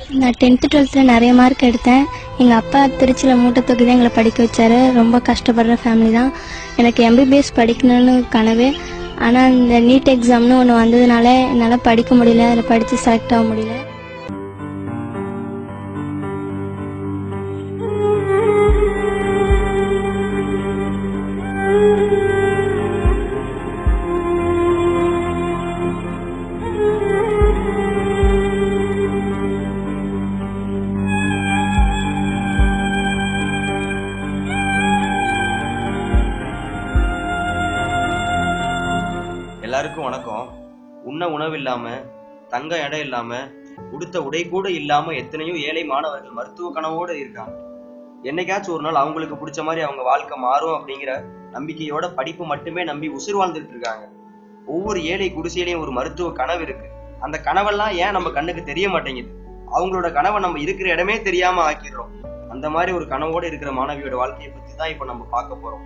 நான் 10th 12th நிறைய mark எடுத்தேன். எங்கள் அப்பா திருச்சியில் மூட்டை தூக்கி தான் எங்களை படிக்க வச்சார். ரொம்ப கஷ்டப்படுற ஃபேமிலி தான். எனக்கு எம்பிபிஎஸ் படிக்கணும்னு கனவு. ஆனால் இந்த நீட் எக்ஸாம்னு ஒன்று வந்ததுனால என்னால் படிக்க முடியல, அதில் படித்து செலக்ட் ஆக முடியல. எல்லாருக்கும் வணக்கம். உண்ண உணவு இல்லாம, தங்க இடம் இல்லாம, உடுத்த உடை கூட இல்லாம எத்தனையோ ஏழை மாணவர்கள் மருத்துவ கனவோடு இருக்காங்க. என்னைக்காச்சும் ஒரு நாள் அவங்களுக்கு பிடிச்ச மாதிரி அவங்க வாழ்க்கை மாறும் அப்படிங்கிற நம்பிக்கையோட படிப்பு மட்டுமே நம்பி உசுர் வாழ்ந்துட்டு இருக்காங்க. ஒவ்வொரு ஏழை குடிசையிலையும் ஒரு மருத்துவ கனவு இருக்கு. அந்த கனவெல்லாம் ஏன் நம்ம கண்ணுக்கு தெரிய மாட்டேங்குது? அவங்களோட கனவை நம்ம இருக்கிற இடமே தெரியாம ஆக்கிடுறோம். அந்த மாதிரி ஒரு கனவோட இருக்கிற மாணவியோட வாழ்க்கையை பத்தி தான் இப்ப நம்ம பார்க்க போறோம்.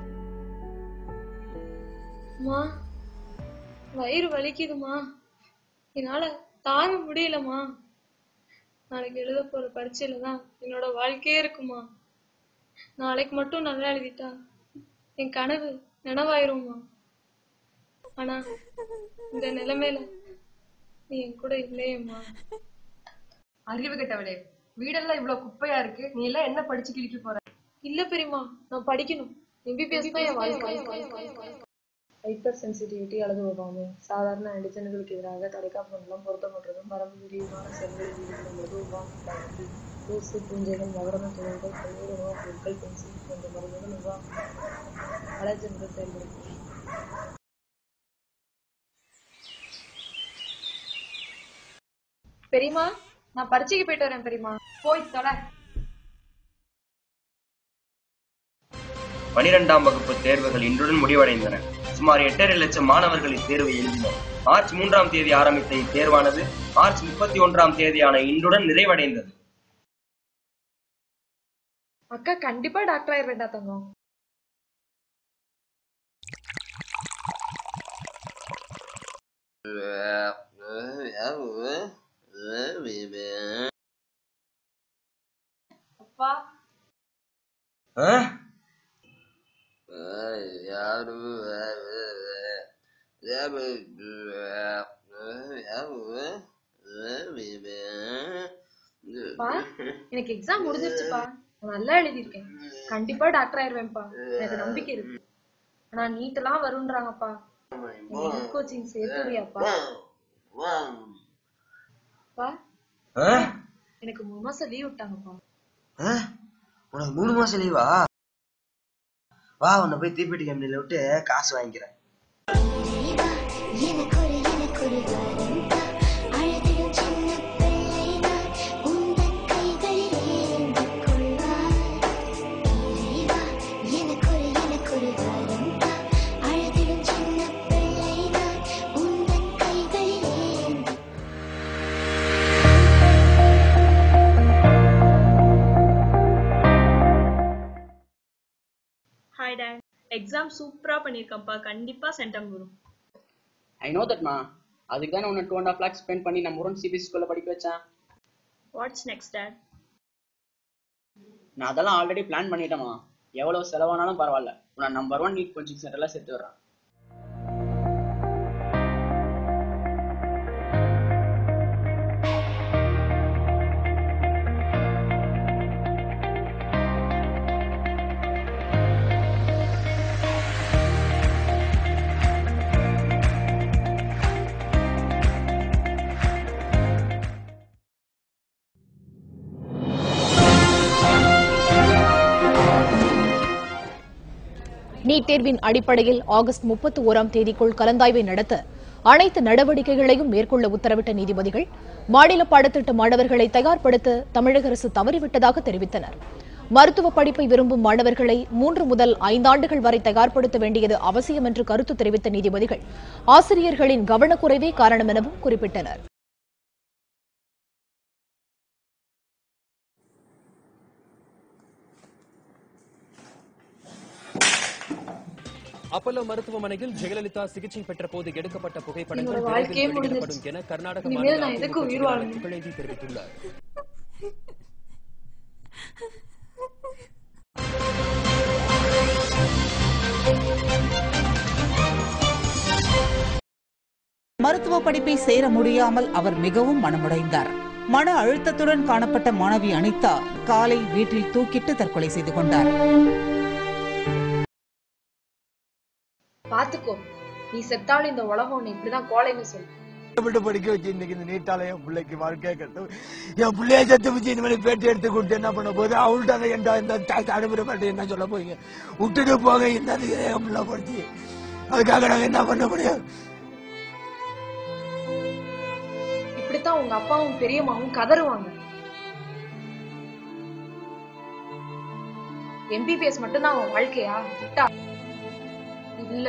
வயிறு வலிக்குதுமா, என்னால தாங்க முடியலமா. நாளைக்கு எழுத போற பரீட்சையில தான் என்னோட வாழ்க்கையே இருக்குமா. நாளைக்கு மட்டும் நல்லா எழுதிட்டா என் கனவு நினைவாயிருமா. ஆனா இந்த நிலைமையில நீ என் கூட இல்லையேம்மா. அறிவு கெட்டவளே, வீடெல்லாம் இவ்வளவு குப்பையா இருக்கு, நீ எல்லாம் என்ன படிச்சு கிழிக்க போற? இல்ல பெரியமா, நான் படிக்கணும். எம்பிபிஎஸ் தான் என் வாழ்க்கை. ஹைப்பர் சென்சிட்டிவிட்டி அல்லது ஒவ்வாமை சாதாரண ஆன்டிஜன்களுக்கு எதிராக தடைக்காப்புலாம் பொருத்தப்பட்டதும் வரம்பு விரிவான செல்களில் ஈடுபடும்போது ஒவ்வாமை தூசு, பூஞ்சைகள், நகரம துணைகள், பல்வேறு உணவுப் பொருட்கள், பென்சில் போன்ற மருந்துகள் ஒவ்வாமை அலர்ஜன்கள் செயல்படுகிறது. பெரியமா, நான் பரீட்சைக்கு போயிட்டு வரேன். பெரியமா, போய் தொலை. 12ஆம் வகுப்பு தேர்வுகள் இன்றுடன் முடிவடைந்தன. சுமார் 8.5 லட்சம் மாணவர்கள் இத்தேர்வை எழுதினர். மார்ச் 3ஆம் தேதி ஆரம்பித்த இத்தேர்வானது மார்ச் 31ஆம் தேதியான இன்றுடன் நிறைவடைந்தது. அக்கா கண்டிப்பா டாக்டர் ஆயிர வேண்டாம் தங்கம். அப்பா எனக்கு எக்ஸாம் முடிஞ்சிருச்சுப்பா. நான் நல்லா எழுதிருக்கேன். கண்டிப்பா டாக்டர் ஆயிருவேன்ப்பா. எனக்கு நம்பிக்கை இருக்கு. ஆனா நீட் எல்லாம் வரும்ன்றாங்கப்பா. NEET coaching சேர்த்துறியாப்பா? எனக்கு 3 மாசம் லீவ் விட்டாங்கப்பா. உனக்கு 3 மாசம் லீவா? வா, உன்னை போய் தீப்பெட்டி கம்பெனில விட்டு காசு வாங்கிக்கிறேன். Hi dad, exam சூப்பரா பண்ணிருக்கேன்ப்பா. கண்டிப்பா சென்டம் வரும். I know that ma. அதுக்கு தான் உன்னை 2.5 lakhs ஸ்பெண்ட் பண்ணி நம்ம ஊரன் சிபிஎஸ்சி ஸ்கூல்ல படிக்க வச்சேன். What's next dad? நான் அதெல்லாம் ஆல்ரெடி பிளான் பண்ணிட்டேமா. எவ்வளவு செலவானாலும் பரவாயில்ல, உன்னை நம்பர் 1 நீட் கோச்சிங் சென்டர்ல சேர்த்து வர்றேன். நீட் தேர்வின் அடிப்படையில் ஆகஸ்ட் 31ஆம் தேதிக்குள் கலந்தாய்வை நடத்த அனைத்து நடவடிக்கைகளையும் மேற்கொள்ள உத்தரவிட்ட நீதிபதிகள் மாநில பாடத்திட்ட மாணவர்களை தயார்படுத்த தமிழக அரசு தவறிவிட்டதாக தெரிவித்தனர். மருத்துவ படிப்பை விரும்பும் மாணவர்களை 3 முதல் 5 ஆண்டுகள் வரை தயார்படுத்த வேண்டியது அவசியம் என்று கருத்து தெரிவித்த நீதிபதிகள் ஆசிரியர்களின் கவனக்குறைவே காரணம் எனவும் குறிப்பிட்டனர். அப்பல்லோ மருத்துவமனையில் ஜெயலலிதா சிகிச்சை பெற்ற போது எடுக்கப்பட்ட புகைப்படங்கள் வாழ்க்கையே வெளியிடப்படும் என கர்நாடக இனிமேல் நான் எதுக்கு உயிர் வாழணும்? புகழேந்தி தெரிவித்துள்ளார். மருத்துவ படிப்பை சேர முடியாமல் அவர் மிகவும் மனமுடைந்தார். மன அழுத்தத்துடன் காணப்பட்ட மாணவி அனிதா காலை வீட்டில் தூக்கிட்டு தற்கொலை செய்து கொண்டார். பாத்துக்கோ, நீ செத்தாலும் இந்த உலகம் உன்னை இப்படிதான் கோலைன்னு சொல்லு. படிக்க வச்சு இன்னைக்கு இந்த நீட்டால என் பிள்ளைக்கு வாழ்க்கையை கட்டும். என் பிள்ளைய செத்து வச்சு இந்த மாதிரி பேட்டி எடுத்து கொடுத்து என்ன பண்ண போகுது? அவள்கிட்ட எந்த அனுப்புறப்பட்டு என்ன சொல்ல போறீங்க? விட்டுட்டு போக இந்த என் பிள்ளை படிச்சு அதுக்காக நாங்க என்ன பண்ண முடியும்? இப்படித்தான் உங்க அப்பாவும் பெரியம்மாவும் கதறுவாங்க. MBBS மட்டும்தான் அவன் வாழ்க்கையா? விட்டா இல்ல.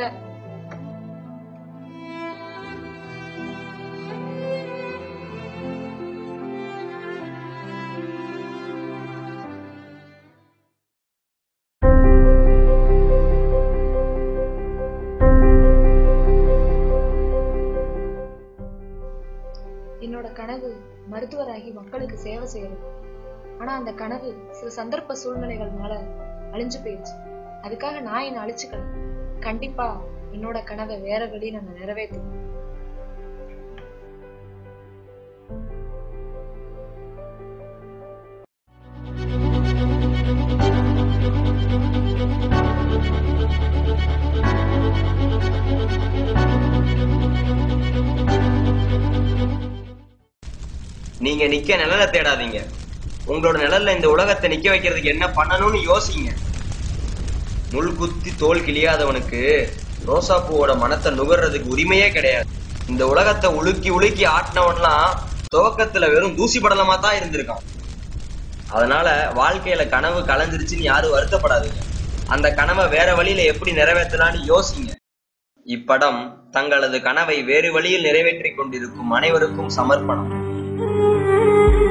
என்னோட கனவு மருத்துவராகி மக்களுக்கு சேவை செய்யறது. ஆனா அந்த கனவு சில சந்தர்ப்ப சூழ்நிலைகள்னால அழிஞ்சு போயிடுச்சு. அதுக்காக நான் என்ன அழிச்சுக்கல. கண்டிப்பா என்னோட கனவை வேற வழியில நான் நிறைவேற்றுவேன். நீங்க நிக்க நிழல தேடாதீங்க. உங்களோட நிழல்ல இந்த உலகத்தை நிக்க வைக்கிறதுக்கு என்ன பண்ணணும்னு யோசிங்க. முள் குத்தி தோல் கிளியாதவனுக்கு ரோசா பூவோட மனத்தை நுகர்றதுக்கு உரிமையே கிடையாது. இந்த உலகத்தை உலுக்கி உலுக்கி ஆட்டினவன்லாம் துவக்கத்துல வெறும் தூசி படலமா தான் இருந்திருக்கான். அதனால வாழ்க்கையில கனவு கலைஞ்சிருச்சுன்னு யாரும் வருத்தப்படாதீங்க. அந்த கனவை வேற வழியில எப்படி நிறைவேற்றலான்னு யோசிங்க. இப்படம் தங்களது கனவை வேறு வழியில் நிறைவேற்றிக் கொண்டிருக்கும் அனைவருக்கும் சமர்ப்பணம்.